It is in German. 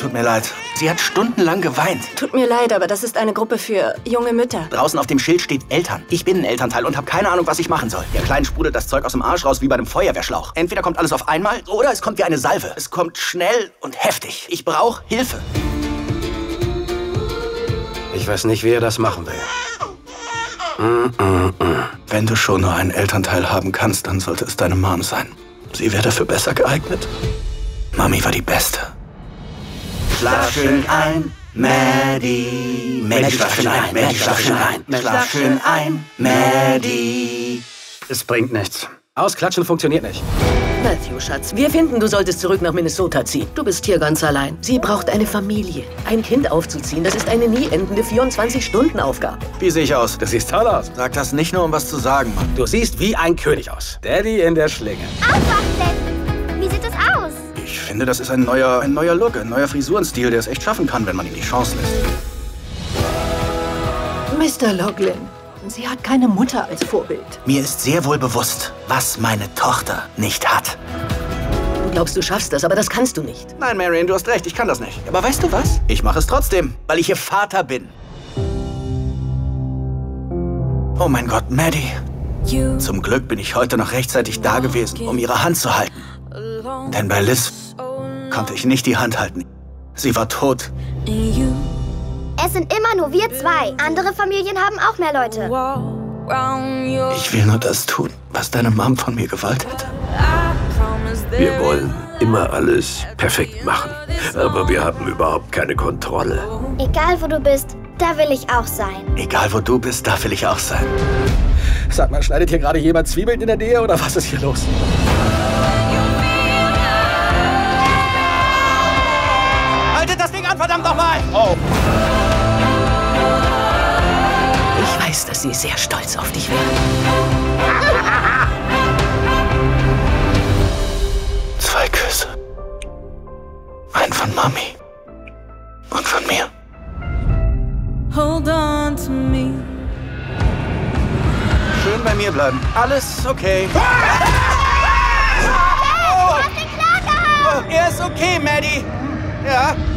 Tut mir leid. Sie hat stundenlang geweint. Tut mir leid, aber das ist eine Gruppe für junge Mütter. Draußen auf dem Schild steht Eltern. Ich bin ein Elternteil und habe keine Ahnung, was ich machen soll. Der Kleinen sprudelt das Zeug aus dem Arsch raus wie bei einem Feuerwehrschlauch. Entweder kommt alles auf einmal oder es kommt wie eine Salve. Es kommt schnell und heftig. Ich brauche Hilfe. Ich weiß nicht, wie er das machen will. Wenn du schon nur einen Elternteil haben kannst, dann sollte es deine Mom sein. Sie wäre dafür besser geeignet. Mami war die Beste. Schlaf schön ein, Maddie. Maddie, schlaf schön ein, Maddie, schlaf schön ein. Schlaf schön ein, Maddie. Es bringt nichts. Ausklatschen funktioniert nicht. Matthew, Schatz, wir finden, du solltest zurück nach Minnesota ziehen. Du bist hier ganz allein. Sie braucht eine Familie. Ein Kind aufzuziehen, das ist eine nie endende 24-Stunden-Aufgabe. Wie sehe ich aus? Du siehst toll aus. Sag das nicht nur, um was zu sagen, Mann. Du siehst wie ein König aus. Daddy in der Schlinge. Aufwachen! Wie sieht das aus? Ich finde, das ist ein neuer Look, ein neuer Frisurenstil, der es echt schaffen kann, wenn man ihm die Chance lässt. Mr. Loughlin, sie hat keine Mutter als Vorbild. Mir ist sehr wohl bewusst, was meine Tochter nicht hat. Du glaubst, du schaffst das, aber das kannst du nicht. Nein, Marion, du hast recht, ich kann das nicht. Aber weißt du was? Ich mache es trotzdem, weil ich ihr Vater bin. Oh mein Gott, Maddie. Zum Glück bin ich heute noch rechtzeitig da gewesen, um ihre Hand zu halten. Denn bei Liz konnte ich nicht die Hand halten. Sie war tot. Es sind immer nur wir zwei. Andere Familien haben auch mehr Leute. Ich will nur das tun, was deine Mom von mir gewollt hätte. Wir wollen immer alles perfekt machen, aber wir haben überhaupt keine Kontrolle. Egal wo du bist, da will ich auch sein. Egal wo du bist, da will ich auch sein. Sag mal, schneidet hier gerade jemand Zwiebeln in der Nähe oder was ist hier los? Haltet das Ding an, verdammt nochmal! Oh. Ich weiß, dass sie sehr stolz auf dich wäre. Zwei Küsse. Ein von Mami und von mir. Hold on to me. Schön bei mir bleiben. Alles okay. Hey, du hast den Klar gehabt! Oh, er ist okay, Maddie. Ja.